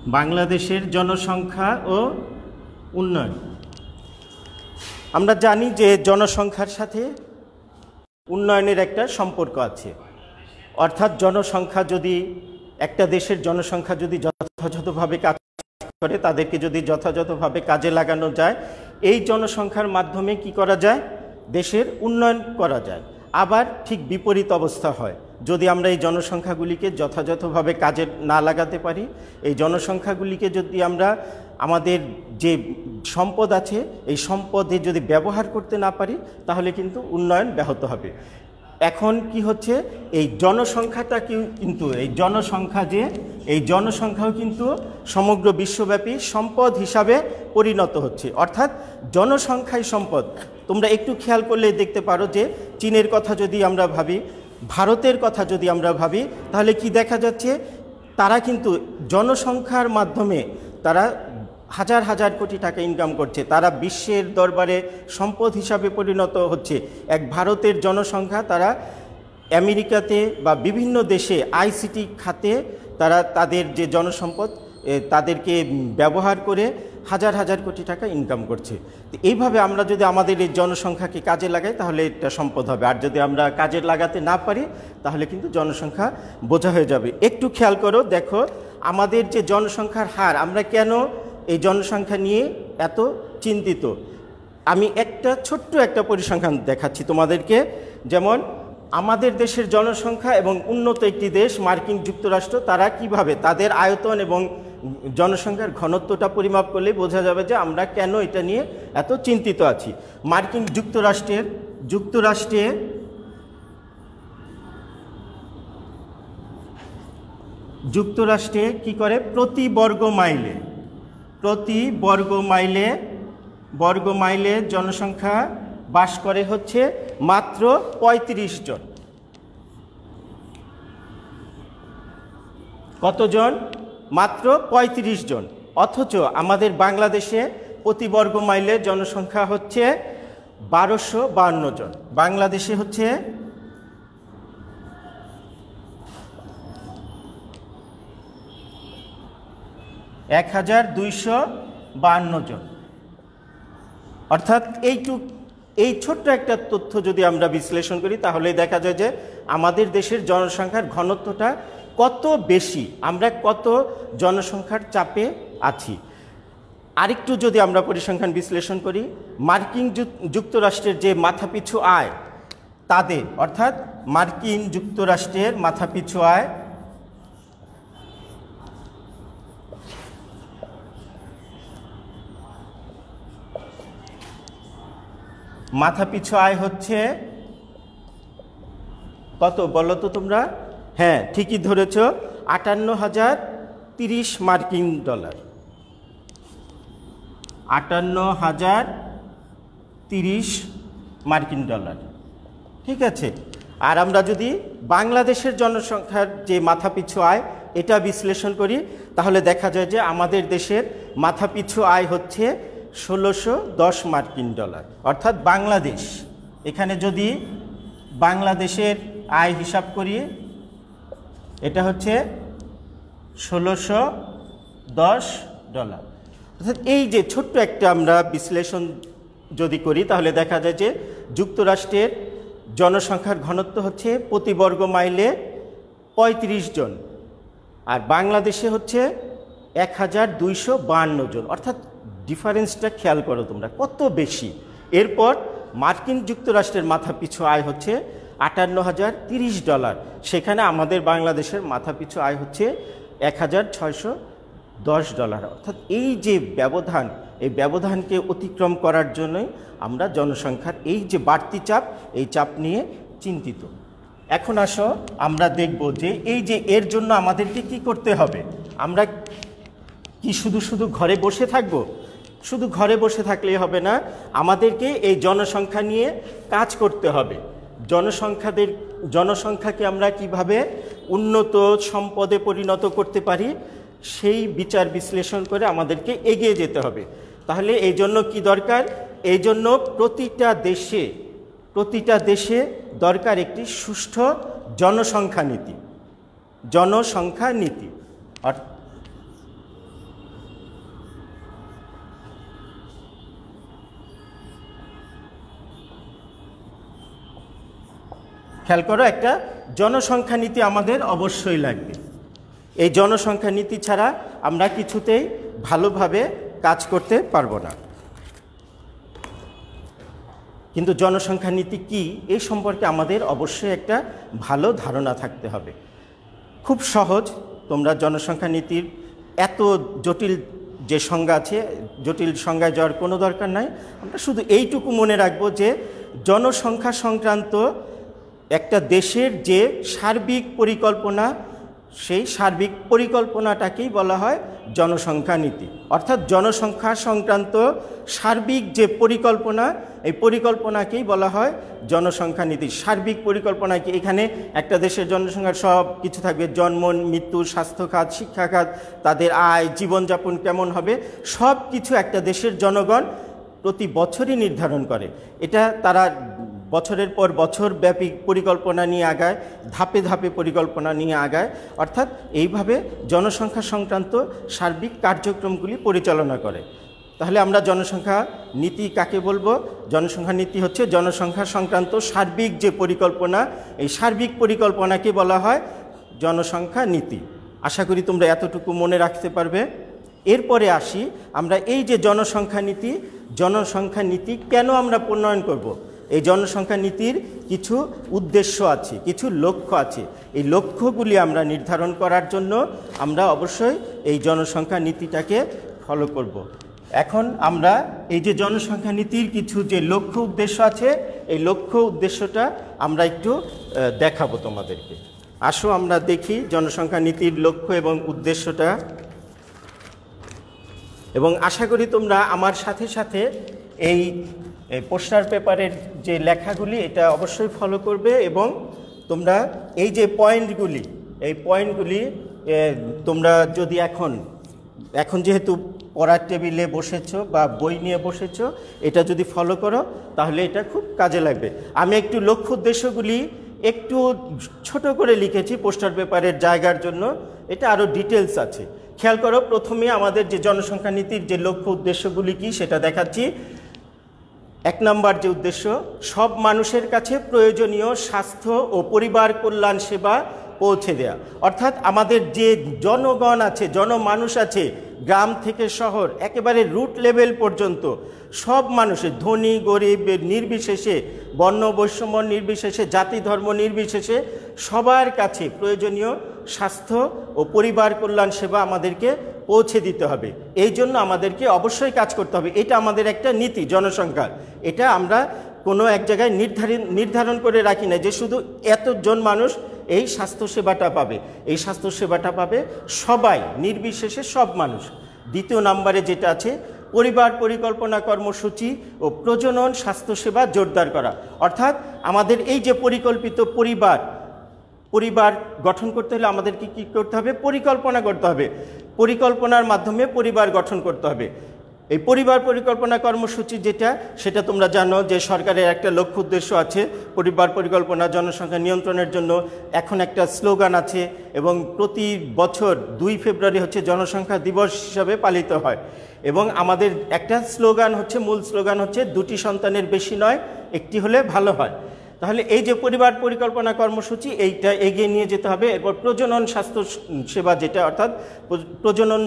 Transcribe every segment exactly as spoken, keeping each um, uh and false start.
বাংলাদেশের জনসংখ্যা ও উন্নয়ন। আমরা জানি যে জনসংখ্যার সাথে উন্নয়নের একটা সম্পর্ক আছে, অর্থাৎ জনসংখ্যা যদি একটা দেশের জনসংখ্যা যদি যথাযথভাবে কাজ করে, তাদেরকে যদি যথাযথভাবে কাজে লাগানো যায়, এই জনসংখ্যার মাধ্যমে কি করা যায়? দেশের উন্নয়ন করা যায়। আবার ঠিক বিপরীত অবস্থা হয়, যদি আমরা এই জনসংখ্যাগুলিকে যথাযথভাবে কাজে না লাগাতে পারি, এই জনসংখ্যাগুলিকে যদি আমরা আমাদের যে সম্পদ আছে এই সম্পদে যদি ব্যবহার করতে না পারি, তাহলে কিন্তু উন্নয়ন ব্যাহত হবে। এখন কি হচ্ছে, এই জনসংখ্যাটা কি কিন্তু এই জনসংখ্যা যে এই জনসংখ্যাও কিন্তু সমগ্র বিশ্বব্যাপী সম্পদ হিসাবে পরিণত হচ্ছে, অর্থাৎ জনসংখ্যাই সম্পদ। তোমরা একটু খেয়াল করলে দেখতে পারো যে চীনের কথা যদি আমরা ভাবি, ভারতের কথা যদি আমরা ভাবি, তাহলে কি দেখা যাচ্ছে, তারা কিন্তু জনসংখ্যার মাধ্যমে তারা হাজার হাজার কোটি টাকা ইনকাম করছে, তারা বিশ্বের দরবারে সম্পদ হিসাবে পরিণত হচ্ছে। এক ভারতের জনসংখ্যা তারা আমেরিকাতে বা বিভিন্ন দেশে আইসিটি খাতে তারা তাদের যে জনসম্পদ তাদেরকে ব্যবহার করে হাজার হাজার কোটি টাকা ইনকাম করছে। এইভাবে আমরা যদি আমাদের এই জনসংখ্যাকে কাজে লাগাই, তাহলে এটা সম্পদ হবে। আর যদি আমরা কাজে লাগাতে না পারি, তাহলে কিন্তু জনসংখ্যা বোঝা হয়ে যাবে। একটু খেয়াল করো, দেখো আমাদের যে জনসংখ্যার হার, আমরা কেন এই জনসংখ্যা নিয়ে এত চিন্তিত। আমি একটা ছোট্ট একটা পরিসংখ্যান দেখাচ্ছি তোমাদেরকে। যেমন আমাদের দেশের জনসংখ্যা এবং উন্নত একটি দেশ মার্কিন যুক্তরাষ্ট্র, তারা কিভাবে তাদের আয়তন এবং জনসংখ্যার ঘনত্বটা পরিমাপ করলে বোঝা যাবে যে আমরা কেন এটা নিয়ে এত চিন্তিত আছি। মার্কিন যুক্তরাষ্ট্রের যুক্তরাষ্ট্রে যুক্তরাষ্ট্রে কি করে, প্রতি বর্গ মাইলে প্রতি বর্গ মাইলে বর্গ মাইলে জনসংখ্যা বাস করে হচ্ছে মাত্র পঁয়ত্রিশ জন। কতজন? মাত্র পঁয়ত্রিশ জন। অথচ আমাদের বাংলাদেশে প্রতি বর্গ মাইলে জনসংখ্যা হচ্ছে বারোশো বাহান্ন জন। বাংলাদেশে হচ্ছে এক হাজার দুইশো বাহান্ন জন। অর্থাৎ এইটুক এই ছোট্ট একটা তথ্য যদি আমরা বিশ্লেষণ করি, তাহলে দেখা যায় যে আমাদের দেশের জনসংখ্যার ঘনত্বটা কত বেশি, আমরা কত জনসংখ্যার চাপে আছি। আরেকটু যদি আমরা পরিসংখ্যান বিশ্লেষণ করি, মার্কিন যুক্তরাষ্ট্রের যে মাথাপিছু আয় তাদের, অর্থাৎ মার্কিন যুক্তরাষ্ট্রের মাথাপিছু আয় মাথাপিছু আয় হচ্ছে কত বলো তো তোমরা? হ্যাঁ, ঠিকই ধরেছ, আটান্ন হাজার তিরিশ মার্কিন ডলার। আটান্ন হাজার তিরিশ মার্কিন ডলার, ঠিক আছে। আর আমরা যদি বাংলাদেশের জনসংখ্যার যে মাথাপিছু আয় এটা বিশ্লেষণ করি, তাহলে দেখা যায় যে আমাদের দেশের মাথাপিছু আয় হচ্ছে ষোলোশো দশ মার্কিন ডলার। অর্থাৎ বাংলাদেশ, এখানে যদি বাংলাদেশের আয় হিসাব করি, এটা হচ্ছে ষোলোশো দশ ডলার। অর্থাৎ এই যে ছোট্ট একটা আমরা বিশ্লেষণ যদি করি, তাহলে দেখা যায় যে যুক্তরাষ্ট্রের জনসংখ্যার ঘনত্ব হচ্ছে প্রতি বর্গ মাইলে পঁয়ত্রিশ জন, আর বাংলাদেশে হচ্ছে এক হাজার দুইশো বাহান্ন জন। অর্থাৎ ডিফারেন্সটা খেয়াল করো তোমরা, কত বেশি। এরপর মার্কিন যুক্তরাষ্ট্রের মাথাপিছু আয় হচ্ছে আটান্ন হাজার তিরিশ ডলার, সেখানে আমাদের বাংলাদেশের মাথাপিছু আয় হচ্ছে এক হাজার ছয়শো দশ ডলার। অর্থাৎ এই যে ব্যবধান, এই ব্যবধানকে অতিক্রম করার জন্যই আমরা জনসংখ্যার এই যে বাড়তি চাপ, এই চাপ নিয়ে চিন্তিত। এখন আসো আমরা দেখব যে এই যে এর জন্য আমাদেরকে কি করতে হবে। আমরা কি শুধু শুধু ঘরে বসে থাকব? শুধু ঘরে বসে থাকলেই হবে না, আমাদেরকে এই জনসংখ্যা নিয়ে কাজ করতে হবে। জনসংখ্যাদের জনসংখ্যাকে আমরা কিভাবে উন্নত সম্পদে পরিণত করতে পারি, সেই বিচার বিশ্লেষণ করে আমাদেরকে এগিয়ে যেতে হবে। তাহলে এই জন্য কি দরকার? এই জন্য প্রতিটা দেশে প্রতিটা দেশে দরকার একটি সুষ্ঠু জনসংখ্যা নীতি। জনসংখ্যা নীতি খেয়াল করো, একটা জনসংখ্যা নীতি আমাদের অবশ্যই লাগবে। এই জনসংখ্যা নীতি ছাড়া আমরা কিছুতেই ভালোভাবে কাজ করতে পারবো না। কিন্তু জনসংখ্যা নীতি কি, এই সম্পর্কে আমাদের অবশ্যই একটা ভালো ধারণা থাকতে হবে। খুব সহজ, তোমরা জনসংখ্যা নীতির এত জটিল যে সংজ্ঞা আছে, জটিল সংজ্ঞায় যাওয়ার কোনো দরকার নাই। আমরা শুধু এইটুকু মনে রাখবো যে জনসংখ্যা সংক্রান্ত একটা দেশের যে সার্বিক পরিকল্পনা, সেই সার্বিক পরিকল্পনাটাকেই বলা হয় জনসংখ্যা নীতি। অর্থাৎ জনসংখ্যা সংক্রান্ত সার্বিক যে পরিকল্পনা, এই পরিকল্পনাকেই বলা হয় জনসংখ্যা নীতি। সার্বিক পরিকল্পনা কি, এখানে একটা দেশের জনসংখ্যার সব কিছু থাকবে, জন্ম, মৃত্যু, স্বাস্থ্যখাত, শিক্ষাখাত, তাদের আয়, জীবনযাপন কেমন হবে, সব কিছু একটা দেশের জনগণ প্রতি বছরই নির্ধারণ করে। এটা তারা বছরের পর বছর ব্যাপী পরিকল্পনা নিয়ে আগায়, ধাপে ধাপে পরিকল্পনা নিয়ে আগায়। অর্থাৎ এইভাবে জনসংখ্যা সংক্রান্ত সার্বিক কার্যক্রমগুলি পরিচালনা করে। তাহলে আমরা জনসংখ্যা নীতি কাকে বলবো? জনসংখ্যা নীতি হচ্ছে জনসংখ্যা সংক্রান্ত সার্বিক যে পরিকল্পনা, এই সার্বিক পরিকল্পনাকে বলা হয় জনসংখ্যা নীতি। আশা করি তোমরা এতটুকু মনে রাখতে পারবে। এরপরে আসি, আমরা এই যে জনসংখ্যা নীতি, জনসংখ্যা নীতি কেন আমরা প্রণয়ন করব? এই জনসংখ্যা নীতির কিছু উদ্দেশ্য আছে, কিছু লক্ষ্য আছে। এই লক্ষ্যগুলি আমরা নির্ধারণ করার জন্য আমরা অবশ্যই এই জনসংখ্যা নীতিটাকে ফলো করব। এখন আমরা এই যে জনসংখ্যা নীতির কিছু যে লক্ষ্য উদ্দেশ্য আছে, এই লক্ষ্য উদ্দেশ্যটা আমরা একটু দেখাবো তোমাদেরকে। আসো আমরা দেখি জনসংখ্যা নীতির লক্ষ্য এবং উদ্দেশ্যটা, এবং আশা করি তোমরা আমার সাথে সাথে এই পোস্টার পেপারের যে লেখাগুলি এটা অবশ্যই ফলো করবে, এবং তোমরা এই যে পয়েন্টগুলি, এই পয়েন্টগুলি তোমরা যদি এখন এখন যেহেতু পড়ার টেবিলে বসেছো বা বই নিয়ে বসেছো, এটা যদি ফলো করো তাহলে এটা খুব কাজে লাগবে। আমি একটু লক্ষ্য উদ্দেশ্যগুলি একটু ছোট করে লিখেছি পোস্টার পেপারের জায়গার জন্য, এটা আরও ডিটেলস আছে। খেয়াল করো, প্রথমে আমাদের যে জনসংখ্যা নীতির যে লক্ষ্য উদ্দেশ্যগুলি কি সেটা দেখাচ্ছি। এক নম্বর যে উদ্দেশ্য, সব মানুষের কাছে প্রয়োজনীয় স্বাস্থ্য ও পরিবার কল্যাণ সেবা পৌঁছে দেয়া। অর্থাৎ আমাদের যে জনগণ আছে, জনমানুষ আছে, গ্রাম থেকে শহর একেবারে রুট লেভেল পর্যন্ত সব মানুষের, ধনী গরিব নির্বিশেষে, বর্ণ বৈষম্য নির্বিশেষে, জাতি ধর্ম নির্বিশেষে সবার কাছে প্রয়োজনীয় স্বাস্থ্য ও পরিবার কল্যাণ সেবা আমাদেরকে পৌঁছে দিতে হবে। এই জন্য আমাদেরকে অবশ্যই কাজ করতে হবে। এটা আমাদের একটা নীতি জনসংখ্যার। এটা আমরা কোনো এক জায়গায় নির্ধারণ নির্ধারণ করে রাখি না যে শুধু এতজন মানুষ এই স্বাস্থ্যসেবাটা পাবে। এই স্বাস্থ্যসেবাটা পাবে সবাই, নির্বিশেষে সব মানুষ। দ্বিতীয় নম্বরে যেটা আছে, পরিবার পরিকল্পনা কর্মসূচি ও প্রজনন স্বাস্থ্যসেবা জোরদার করা। অর্থাৎ আমাদের এই যে পরিকল্পিত পরিবার, পরিবার গঠন করতে হলে আমাদেরকে কী করতে হবে? পরিকল্পনা করতে হবে। পরিকল্পনার মাধ্যমে পরিবার গঠন করতে হবে। এই পরিবার পরিকল্পনা কর্মসূচি যেটা, সেটা তোমরা জানো যে সরকারের একটা লক্ষ্য উদ্দেশ্য আছে পরিবার পরিকল্পনা জনসংখ্যা নিয়ন্ত্রণের জন্য। এখন একটা স্লোগান আছে, এবং প্রতি বছর দুই ফেব্রুয়ারি হচ্ছে জনসংখ্যা দিবস হিসাবে পালিত হয়। এবং আমাদের একটা স্লোগান হচ্ছে, মূল স্লোগান হচ্ছে দুটি সন্তানের বেশি নয়, একটি হলে ভালো হয়। তাহলে এই যে পরিবার পরিকল্পনা কর্মসূচি, এইটা এগিয়ে নিয়ে যেতে হবে। এরপর প্রজনন স্বাস্থ্য সেবা যেটা, অর্থাৎ প্রজনন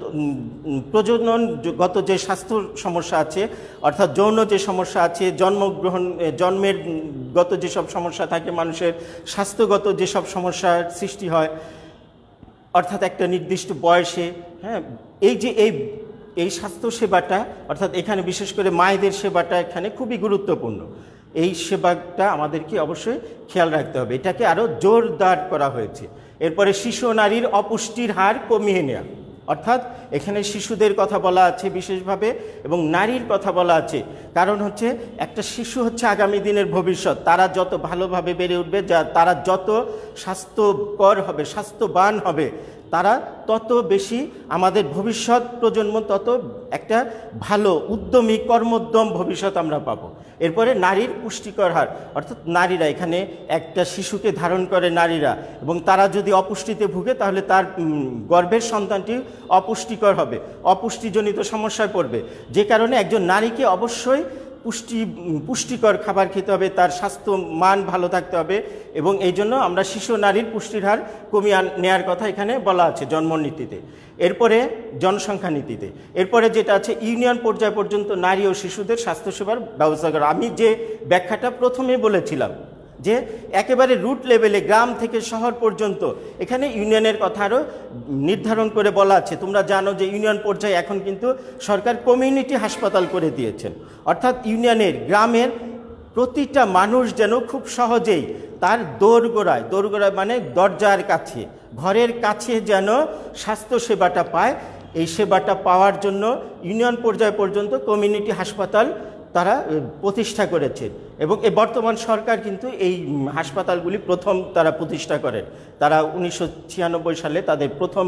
প্রজননগত যে স্বাস্থ্য সমস্যা আছে, অর্থাৎ যৌন যে সমস্যা আছে, জন্মগ্রহণ জন্মের গত যেসব সমস্যা থাকে মানুষের, স্বাস্থ্যগত যেসব সমস্যার সৃষ্টি হয়, অর্থাৎ একটা নির্দিষ্ট বয়সে, হ্যাঁ, এই যে এই এই স্বাস্থ্য সেবাটা, অর্থাৎ এখানে বিশেষ করে মায়েদের সেবাটা এখানে খুবই গুরুত্বপূর্ণ। এই সেবাটা আমাদেরকে অবশ্যই খেয়াল রাখতে হবে, এটাকে আরও জোরদার করা হয়েছে। এরপরে শিশু নারীর অপুষ্টির হার কমিয়ে নেওয়া, অর্থাৎ এখানে শিশুদের কথা বলা আছে বিশেষভাবে, এবং নারীর কথা বলা আছে। কারণ হচ্ছে একটা শিশু হচ্ছে আগামী দিনের ভবিষ্যৎ। তারা যত ভালোভাবে বেড়ে উঠবে, যা তারা যত স্বাস্থ্যকর হবে, স্বাস্থ্যবান হবে, তারা তত বেশি আমাদের ভবিষ্যৎ প্রজন্ম তত একটা ভালো উদ্যমী কর্মোদ্যম ভবিষ্যৎ আমরা পাবো। এরপরে নারীর পুষ্টিকর হার, অর্থাৎ নারীরা, এখানে একটা শিশুকে ধারণ করে নারীরা, এবং তারা যদি অপুষ্টিতে ভুগে তাহলে তার গর্ভের সন্তানটি অপুষ্টিকর হবে, অপুষ্টিজনিত সমস্যায় পড়বে। যে কারণে একজন নারীকে অবশ্যই পুষ্টি পুষ্টিকর খাবার খেতে হবে, তার স্বাস্থ্য মান ভালো থাকতে হবে, এবং এই জন্য আমরা শিশু নারীর পুষ্টির হার কমিয়ে নেওয়ার কথা এখানে বলা আছে জন্ম নীতিতে। এরপরে জনসংখ্যা নীতিতে, এরপরে যেটা আছে ইউনিয়ন পর্যায় পর্যন্ত নারী ও শিশুদের স্বাস্থ্যসেবার ব্যবস্থা করা। আমি যে ব্যাখ্যাটা প্রথমে বলেছিলাম যে একেবারে রুট লেভেলে গ্রাম থেকে শহর পর্যন্ত এখানে ইউনিয়নের কথা আরও নির্ধারণ করে বলা আছে। তোমরা জানো যে ইউনিয়ন পর্যায়ে এখন কিন্তু সরকার কমিউনিটি হাসপাতাল করে দিয়েছেন, অর্থাৎ ইউনিয়নের গ্রামের প্রতিটা মানুষ যেন খুব সহজেই তার দোরগোড়ায়, দোরগোড়ায় মানে দরজার কাছে, ঘরের কাছে যেন স্বাস্থ্যসেবাটা পায়। এই সেবাটা পাওয়ার জন্য ইউনিয়ন পর্যায় পর্যন্ত কমিউনিটি হাসপাতাল তারা প্রতিষ্ঠা করেছেন, এবং এই বর্তমান সরকার কিন্তু এই হাসপাতালগুলি প্রথম তারা প্রতিষ্ঠা করেন। তারা উনিশশো ছিয়ানব্বই সালে তাদের প্রথম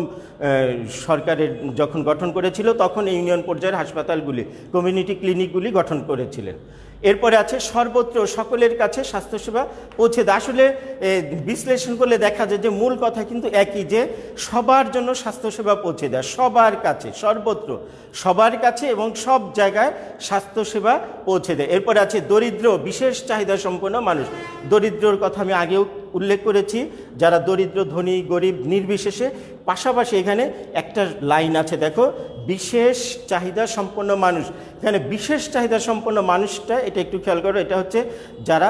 সরকারের যখন গঠন করেছিল তখন এই ইউনিয়ন পর্যায়ের হাসপাতালগুলি, কমিউনিটি ক্লিনিকগুলি গঠন করেছিলেন। এরপরে আছে সর্বত্র সকলের কাছে স্বাস্থ্যসেবা পৌঁছে দেয়। আসলে বিশ্লেষণ করলে দেখা যায় যে মূল কথা কিন্তু একই, যে সবার জন্য স্বাস্থ্যসেবা পৌঁছে দেয়, সবার কাছে, সর্বত্র সবার কাছে এবং সব জায়গায় স্বাস্থ্যসেবা পৌঁছে দেয়। এরপরে আছে দরিদ্র বিশেষ চাহিদা সম্পন্ন মানুষ। দরিদ্রর কথা আমি আগেও উল্লেখ করেছি, যারা দরিদ্র ধনী গরিব নির্বিশেষে। পাশাপাশি এখানে একটা লাইন আছে দেখো, বিশেষ চাহিদা সম্পন্ন মানুষ। এখানে বিশেষ চাহিদা সম্পন্ন মানুষটা, এটা একটু খেয়াল করো, এটা হচ্ছে যারা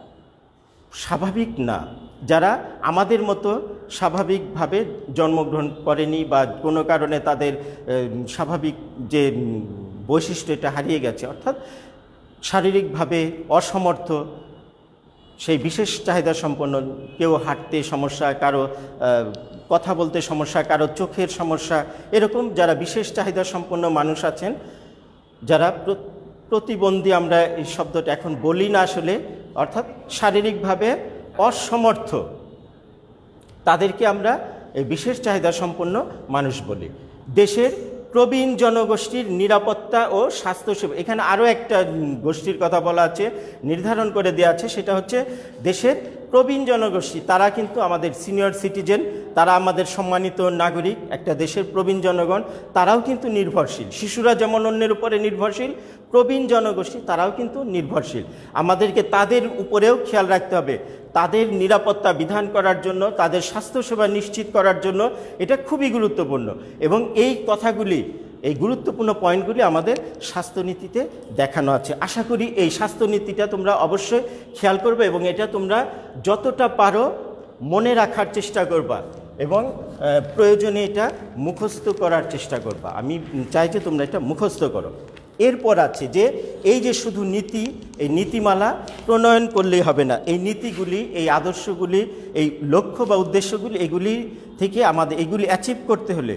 স্বাভাবিক না, যারা আমাদের মতো স্বাভাবিকভাবে জন্মগ্রহণ করেনি বা কোনো কারণে তাদের স্বাভাবিক যে বৈশিষ্ট্য এটা হারিয়ে গেছে, অর্থাৎ শারীরিকভাবে অসমর্থ, সেই বিশেষ চাহিদা সম্পন্ন, কেউ হাঁটতে সমস্যা, কারো কথা বলতে সমস্যা, কারো চোখের সমস্যা, এরকম যারা বিশেষ চাহিদা সম্পন্ন মানুষ আছেন, যারা প্রতিবন্ধী, আমরা এই শব্দটা এখন বলি না আসলে, অর্থাৎ শারীরিকভাবে অসমর্থ, তাদেরকে আমরা এই বিশেষ চাহিদা সম্পন্ন মানুষ বলি। দেশের প্রবীণ জনগোষ্ঠীর নিরাপত্তা ও স্বাস্থ্যসেবা, এখানে আরও একটা গোষ্ঠীর কথা বলা আছে, নির্ধারণ করে দেওয়া আছে, সেটা হচ্ছে দেশের প্রবীণ জনগোষ্ঠী। তারা কিন্তু আমাদের সিনিয়র সিটিজেন, তারা আমাদের সম্মানিত নাগরিক, একটা দেশের প্রবীণ জনগণ, তারাও কিন্তু নির্ভরশীল। শিশুরা যেমন অন্যের উপরে নির্ভরশীল, প্রবীণ জনগোষ্ঠী তারাও কিন্তু নির্ভরশীল। আমাদেরকে তাদের উপরেও খেয়াল রাখতে হবে, তাদের নিরাপত্তা বিধান করার জন্য, তাদের স্বাস্থ্যসেবা নিশ্চিত করার জন্য, এটা খুবই গুরুত্বপূর্ণ। এবং এই কথাগুলি, এই গুরুত্বপূর্ণ পয়েন্টগুলি আমাদের স্বাস্থ্যনীতিতে দেখানো আছে। আশা করি এই স্বাস্থ্যনীতিটা তোমরা অবশ্যই খেয়াল করবে এবং এটা তোমরা যতটা পারো মনে রাখার চেষ্টা করবা এবং প্রয়োজনে এটা মুখস্থ করার চেষ্টা করবা। আমি চাই যে তোমরা এটা মুখস্থ করো। এরপর আছে যে এই যে শুধু নীতি, এই নীতিমালা প্রণয়ন করলেই হবে না, এই নীতিগুলি, এই আদর্শগুলি, এই লক্ষ্য বা উদ্দেশ্যগুলি, এগুলি থেকে আমাদের এগুলি অ্যাচিভ করতে হলে,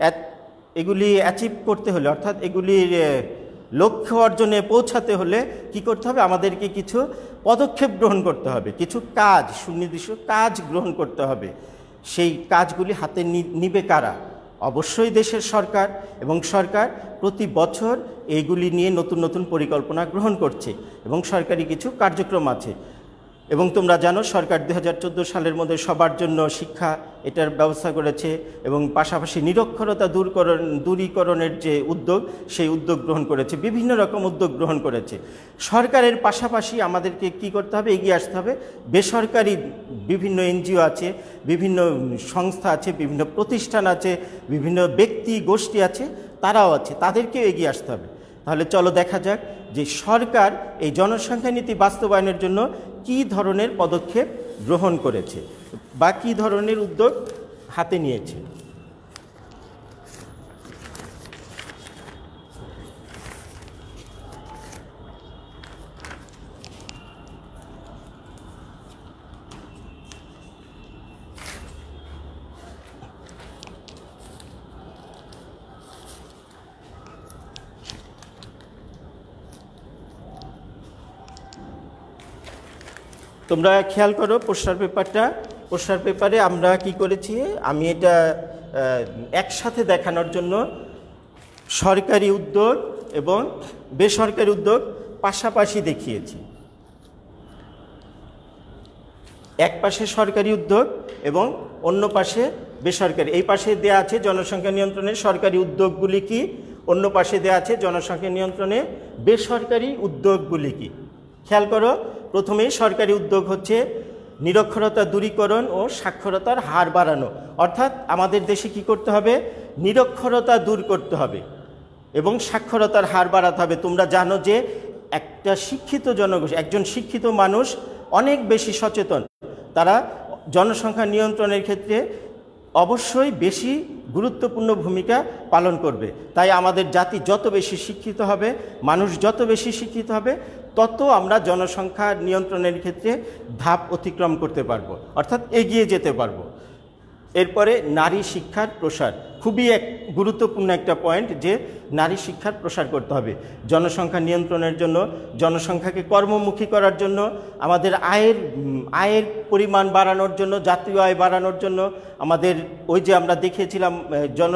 এগুলি অ্যাচিভ করতে হলে অর্থাৎ এগুলির লক্ষ্য অর্জনে পৌঁছাতে হলে কি করতে হবে? আমাদেরকে কিছু পদক্ষেপ গ্রহণ করতে হবে, কিছু কাজ, সুনির্দিষ্ট কাজ গ্রহণ করতে হবে। সেই কাজগুলি হাতে নিবে কারা? অবশ্যই দেশের সরকার, এবং সরকার প্রতি বছর এইগুলি নিয়ে নতুন নতুন পরিকল্পনা গ্রহণ করছে এবং সরকারি কিছু কার্যক্রম আছে। এবং তোমরা জানো সরকার দুই হাজার চোদ্দো সালের মধ্যে সবার জন্য শিক্ষা এটার ব্যবস্থা করেছে এবং পাশাপাশি নিরক্ষরতা দূরকরণ দূরীকরণের যে উদ্যোগ, সেই উদ্যোগ গ্রহণ করেছে, বিভিন্ন রকম উদ্যোগ গ্রহণ করেছে। সরকারের পাশাপাশি আমাদেরকে কি করতে হবে? এগিয়ে আসতে হবে। বেসরকারি বিভিন্ন এনজিও আছে, বিভিন্ন সংস্থা আছে, বিভিন্ন প্রতিষ্ঠান আছে, বিভিন্ন ব্যক্তি গোষ্ঠী আছে, তারাও আছে, তাদেরকেও এগিয়ে আসতে হবে। তাহলে চলো দেখা যাক যে সরকার এই জনসংখ্যা নীতি বাস্তবায়নের জন্য কী ধরনের পদক্ষেপ গ্রহণ করেছে বা কী ধরনের উদ্যোগ হাতে নিয়েছে। তোমরা খেয়াল করো পোস্টার পেপারটা, পোস্টার পেপারে আমরা কি করেছি, আমি এটা একসাথে দেখানোর জন্য সরকারি উদ্যোগ এবং বেসরকারি উদ্যোগ পাশাপাশি দেখিয়েছি। এক পাশে সরকারি উদ্যোগ এবং অন্য পাশে বেসরকারি। এই পাশে দেয়া আছে জনসংখ্যা নিয়ন্ত্রণের সরকারি উদ্যোগগুলি কি, অন্য পাশে দেওয়া আছে জনসংখ্যা নিয়ন্ত্রণে বেসরকারি উদ্যোগগুলি কি। খেয়াল করো, প্রথমেই সরকারি উদ্যোগ হচ্ছে নিরক্ষরতা দূরীকরণ ও সাক্ষরতার হার বাড়ানো। অর্থাৎ আমাদের দেশে কি করতে হবে? নিরক্ষরতা দূর করতে হবে এবং সাক্ষরতার হার বাড়াতে হবে। তোমরা জানো যে একটা শিক্ষিত জনগোষ্ঠী, একজন শিক্ষিত মানুষ অনেক বেশি সচেতন, তারা জনসংখ্যা নিয়ন্ত্রণের ক্ষেত্রে অবশ্যই বেশি গুরুত্বপূর্ণ ভূমিকা পালন করবে। তাই আমাদের জাতি যত বেশি শিক্ষিত হবে, মানুষ যত বেশি শিক্ষিত হবে, তত আমরা জনসংখ্যা নিয়ন্ত্রণের ক্ষেত্রে ধাপ অতিক্রম করতে পারবো, অর্থাৎ এগিয়ে যেতে পারবো। এরপরে নারী শিক্ষার প্রসার, খুবই এক গুরুত্বপূর্ণ একটা পয়েন্ট, যে নারী শিক্ষার প্রসার করতে হবে জনসংখ্যা নিয়ন্ত্রণের জন্য। জনসংখ্যাকে কর্মমুখী করার জন্য, আমাদের আয়ের আয়ের পরিমাণ বাড়ানোর জন্য, জাতীয় আয় বাড়ানোর জন্য, আমাদের ওই যে আমরা দেখিয়েছিলাম জন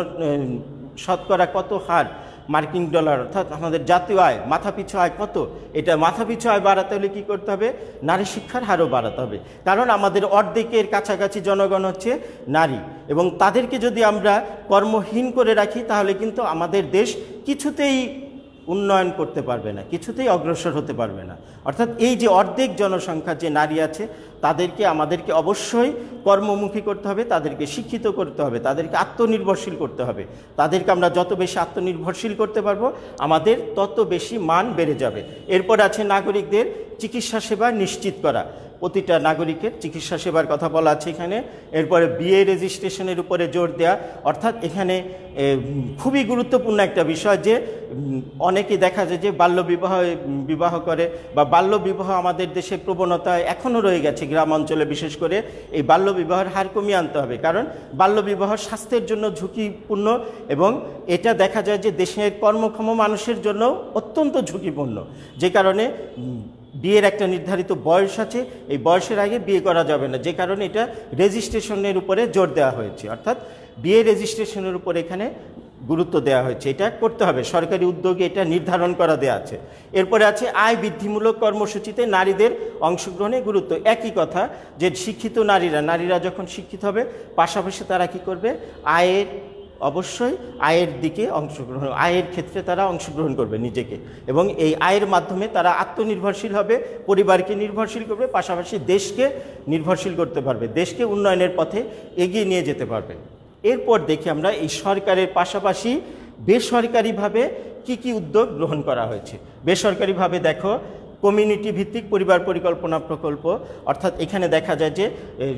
শতকরা কত হার মার্কিন ডলার, অর্থাৎ আমাদের জাতীয় আয় মাথাপিছু আয় কত, এটা মাথাপিছু আয় বাড়াতে হলে কী করতে হবে? নারী শিক্ষার হারও বাড়াতে হবে। কারণ আমাদের অর্ধেকের কাছাকাছি জনগণ হচ্ছে নারী, এবং তাদেরকে যদি আমরা কর্মহীন করে রাখি তাহলে কিন্তু আমাদের দেশ কিছুতেই উন্নয়ন করতে পারবে না, কিছুতেই অগ্রসর হতে পারবে না। অর্থাৎ এই যে অর্ধেক জনসংখ্যা যে নারী আছে, তাদেরকে আমাদেরকে অবশ্যই কর্মমুখী করতে হবে, তাদেরকে শিক্ষিত করতে হবে, তাদেরকে আত্মনির্ভরশীল করতে হবে। তাদেরকে আমরা যত বেশি আত্মনির্ভরশীল করতে পারবো, আমাদের তত বেশি মান বেড়ে যাবে। এরপর আছে নাগরিকদের চিকিৎসা সেবা নিশ্চিত করা, প্রতিটা নাগরিকের চিকিৎসা সেবার কথা বলা আছে এখানে। এরপরে বিয়ে রেজিস্ট্রেশনের উপরে জোর দেয়া, অর্থাৎ এখানে খুবই গুরুত্বপূর্ণ একটা বিষয় যে অনেকে দেখা যায় যে বাল্যবিবাহ বিবাহ করে, বা বাল্যবিবাহ আমাদের দেশে প্রবণতা এখনও রয়ে গেছে গ্রাম অঞ্চলে। বিশেষ করে এই বাল্যবিবাহের হার কমিয়ে আনতে হবে, কারণ বাল্যবিবাহ স্বাস্থ্যের জন্য ঝুঁকিপূর্ণ, এবং এটা দেখা যায় যে দেশের কর্মক্ষম মানুষের জন্য অত্যন্ত ঝুঁকিপূর্ণ। যে কারণে বিয়ের একটা নির্ধারিত বয়স আছে, এই বয়সের আগে বিয়ে করা যাবে না, যে কারণে এটা রেজিস্ট্রেশনের উপরে জোর দেওয়া হয়েছে, অর্থাৎ বিয়ে রেজিস্ট্রেশনের উপরে এখানে গুরুত্ব দেওয়া হয়েছে। এটা করতে হবে, সরকারি উদ্যোগে এটা নির্ধারণ করা দেওয়া আছে। এরপরে আছে আয় বৃদ্ধিমূলক কর্মসূচিতে নারীদের অংশগ্রহণে গুরুত্ব। একই কথা, যে শিক্ষিত নারীরা নারীরা যখন শিক্ষিত হবে, পাশাপাশি তারা কি করবে? আয়ের অবশ্যই আয়ের দিকে অংশগ্রহণ, আয়ের ক্ষেত্রে তারা অংশগ্রহণ করবে নিজেকে, এবং এই আয়ের মাধ্যমে তারা আত্মনির্ভরশীল হবে, পরিবারকে নির্ভরশীল করবে, পাশাপাশি দেশকে নির্ভরশীল করতে পারবে, দেশকে উন্নয়নের পথে এগিয়ে নিয়ে যেতে পারবে। এরপর দেখি আমরা এই সরকারের পাশাপাশি বেসরকারিভাবে কি কি উদ্যোগ গ্রহণ করা হয়েছে। বেসরকারিভাবে দেখো, কমিউনিটি ভিত্তিক পরিবার পরিকল্পনা প্রকল্প, অর্থাৎ এখানে দেখা যায় যে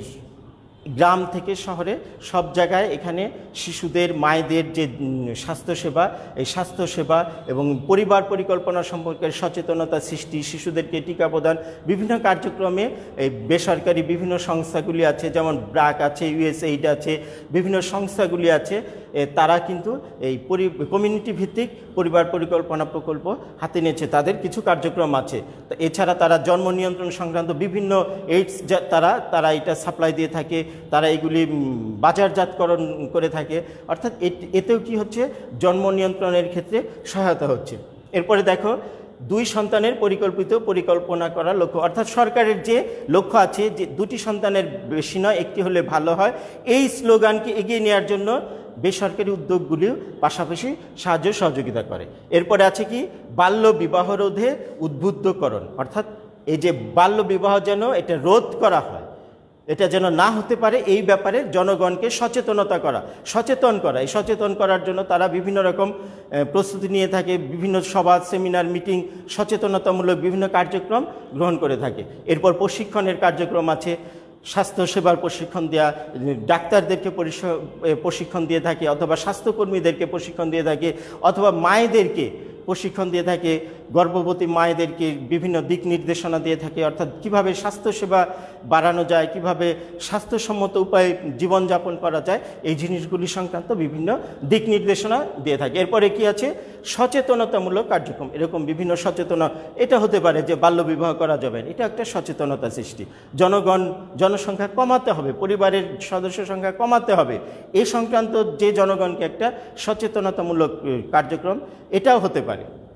গ্রাম থেকে শহরে সব জায়গায় এখানে শিশুদের, মায়েদের যে স্বাস্থ্যসেবা, এই স্বাস্থ্যসেবা এবং পরিবার পরিকল্পনা সম্পর্কে সচেতনতা সৃষ্টি, শিশুদেরকে টিকা প্রদান, বিভিন্ন কার্যক্রমে এই বেসরকারি বিভিন্ন সংস্থাগুলি আছে, যেমন ব্র্যাক আছে, ইউএসএইড আছে, বিভিন্ন সংস্থাগুলি আছে, তারা কিন্তু এই পরি কমিউনিটি ভিত্তিক পরিবার পরিকল্পনা প্রকল্প হাতে নিয়েছে, তাদের কিছু কার্যক্রম আছে। তো এছাড়া তারা জন্ম নিয়ন্ত্রণ সংক্রান্ত বিভিন্ন এইডস তারা তারা এটা সাপ্লাই দিয়ে থাকে, তারা এগুলি বাজারজাতকরণ করে থাকে, অর্থাৎ এতেও কি হচ্ছে? জন্ম নিয়ন্ত্রণের ক্ষেত্রে সহায়তা হচ্ছে। এরপরে দেখো, দুই সন্তানের পরিকল্পিত পরিকল্পনা করার লক্ষ্য, অর্থাৎ সরকারের যে লক্ষ্য আছে যে দুটি সন্তানের বেশি নয়, একটি হলে ভালো হয়, এই স্লোগানকে এগিয়ে নেওয়ার জন্য বেসরকারি উদ্যোগগুলিও পাশাপাশি সাহায্য সহযোগিতা করে। এরপরে আছে কি? বাল্য বিবাহ রোধে উদ্বুদ্ধকরণ, অর্থাৎ এই যে বাল্য বিবাহ যেন এটা রোধ করা হয়, এটা যেন না হতে পারে, এই ব্যাপারে জনগণকে সচেতনতা করা, সচেতন করা। এই সচেতন করার জন্য তারা বিভিন্ন রকম প্রস্তুতি নিয়ে থাকে, বিভিন্ন সভা, সেমিনার, মিটিং, সচেতনতামূলক বিভিন্ন কার্যক্রম গ্রহণ করে থাকে। এরপর প্রশিক্ষণের কার্যক্রম আছে, স্বাস্থ্যসেবার প্রশিক্ষণ দেওয়া, ডাক্তারদেরকে প্রশিক্ষণ দিয়ে থাকে, অথবা স্বাস্থ্যকর্মীদেরকে প্রশিক্ষণ দিয়ে থাকে, অথবা মায়েদেরকে প্রশিক্ষণ দিয়ে থাকে, গর্ভবতী মায়েদেরকে বিভিন্ন দিক নির্দেশনা দিয়ে থাকে, অর্থাৎ কিভাবে স্বাস্থ্যসেবা বাড়ানো যায়, কিভাবে স্বাস্থ্যসম্মত উপায়ে জীবনযাপন করা যায়, এই জিনিসগুলি সংক্রান্ত বিভিন্ন দিক নির্দেশনা দিয়ে থাকে। এরপরে কি আছে? সচেতনতামূলক কার্যক্রম, এরকম বিভিন্ন সচেতনা, এটা হতে পারে যে বাল্যবিবাহ করা যাবে, এটা একটা সচেতনতা সৃষ্টি, জনগণ জনসংখ্যা কমাতে হবে, পরিবারের সদস্য সংখ্যা কমাতে হবে, এই সংক্রান্ত যে জনগণকে একটা সচেতনতামূলক কার্যক্রম, এটাও হতে পারে।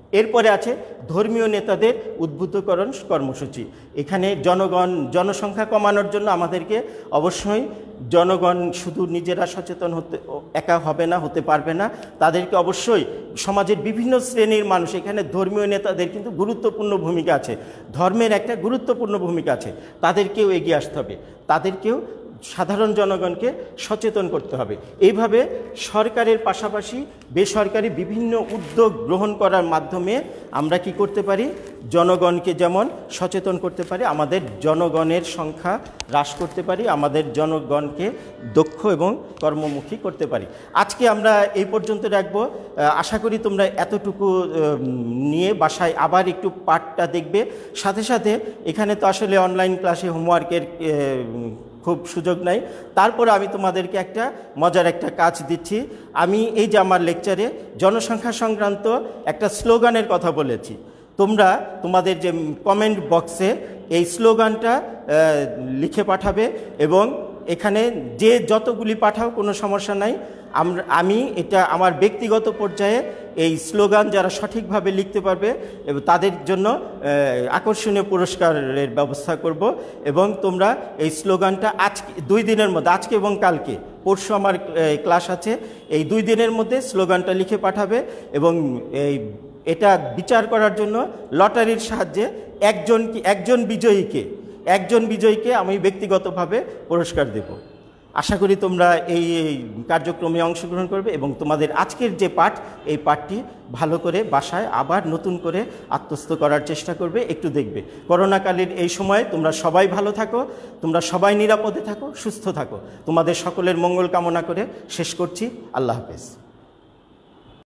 এরপরে আছে ধর্মীয় নেতাদের উদ্বুদ্ধকরণ কর্মসূচি। এখানে জনগণ জনসংখ্যা কমানোর জন্য আমাদেরকে অবশ্যই জনগণ শুধু নিজেরা সচেতন হতে একা হবে না, হতে পারবে না, তাদেরকে অবশ্যই সমাজের বিভিন্ন শ্রেণীর মানুষ, এখানে ধর্মীয় নেতাদের কিন্তু গুরুত্বপূর্ণ ভূমিকা আছে, ধর্মের একটা গুরুত্বপূর্ণ ভূমিকা আছে, তাদেরকেও এগিয়ে আসতে হবে, তাদেরকেও সাধারণ জনগণকে সচেতন করতে হবে। এইভাবে সরকারের পাশাপাশি বেসরকারি বিভিন্ন উদ্যোগ গ্রহণ করার মাধ্যমে আমরা কি করতে পারি, জনগণকে যেমন সচেতন করতে পারি, আমাদের জনগণের সংখ্যা হ্রাস করতে পারি, আমাদের জনগণকে দক্ষ এবং কর্মমুখী করতে পারি। আজকে আমরা এই পর্যন্ত রাখবো। আশা করি তোমরা এতটুকু নিয়ে বাসায় আবার একটু পাঠটা দেখবে। সাথে সাথে এখানে তো আসলে অনলাইন ক্লাসে হোমওয়ার্কের খুব সুযোগ নাই, তারপর আমি তোমাদেরকে একটা মজার একটা কাজ দিচ্ছি। আমি এই যে আমার লেকচারে জনসংখ্যা সংক্রান্ত একটা স্লোগানের কথা বলেছি, তোমরা তোমাদের যে কমেন্ট বক্সে এই স্লোগানটা লিখে পাঠাবে এবং এখানে যে যতগুলি পাঠাও কোনো সমস্যা নাই। আমরা আমি এটা আমার ব্যক্তিগত পর্যায়ে এই স্লোগান যারা সঠিকভাবে লিখতে পারবে এবং তাদের জন্য আকর্ষণীয় পুরস্কারের ব্যবস্থা করব। এবং তোমরা এই স্লোগানটা আজকে দুই দিনের মধ্যে, আজকে এবং কালকে, পরশু আমার ক্লাস আছে, এই দুই দিনের মধ্যে স্লোগানটা লিখে পাঠাবে এবং এই এটা বিচার করার জন্য লটারির সাহায্যে একজন একজন বিজয়ীকে একজন বিজয়ীকে আমি ব্যক্তিগতভাবে পুরস্কার দেব। আশা করি তোমরা এই কার্যক্রমে অংশগ্রহণ করবে এবং তোমাদের আজকের যে পাঠ, এই পাঠটি ভালো করে বাসায় আবার নতুন করে আত্মস্থ করার চেষ্টা করবে। একটু দেখবে করোনাকালীন এই সময়ে তোমরা সবাই ভালো থাকো, তোমরা সবাই নিরাপদে থাকো, সুস্থ থাকো। তোমাদের সকলের মঙ্গল কামনা করে শেষ করছি। আল্লাহ হাফেজ।